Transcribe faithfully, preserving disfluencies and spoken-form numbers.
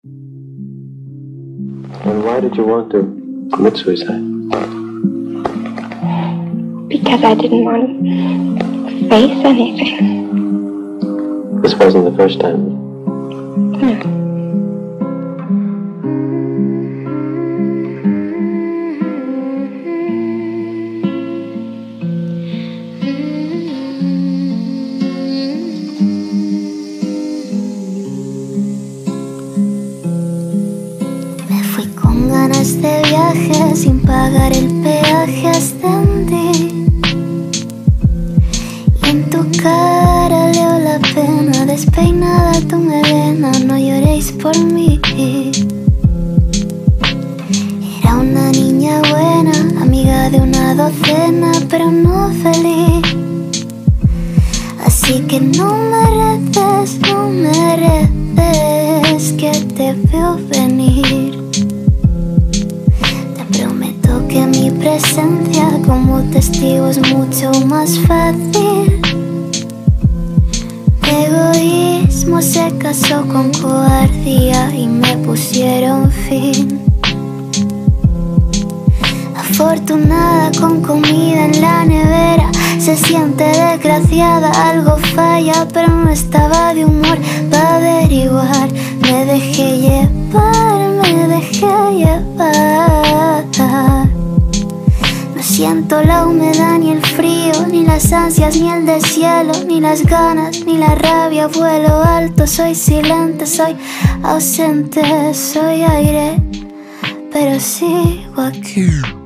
And why did you want to commit suicide? Because I didn't want to face anything. This wasn't the first time. No. Con ganas de viaje, sin pagar el peaje, ascendí. Y en tu cara leo la pena, despeinada tu melena, no lloréis por mí. Era una niña buena, amiga de una docena, pero no feliz. Así que no me reces, no me reces, que te veo venir. Que mi presencia como testigo es mucho más fácil. Egoísmo se casó con cobardía y me pusieron fin. Afortunada con comida en la nevera, se siente desgraciada, algo falla, pero no estaba de humor para averiguar. Me dejé llevar, me dejé llevar. No siento la humedad ni el frío, ni las ansias ni el deshielo, ni las ganas ni la rabia. Vuelo alto, soy silente, soy ausente, soy aire, pero sigo aquí.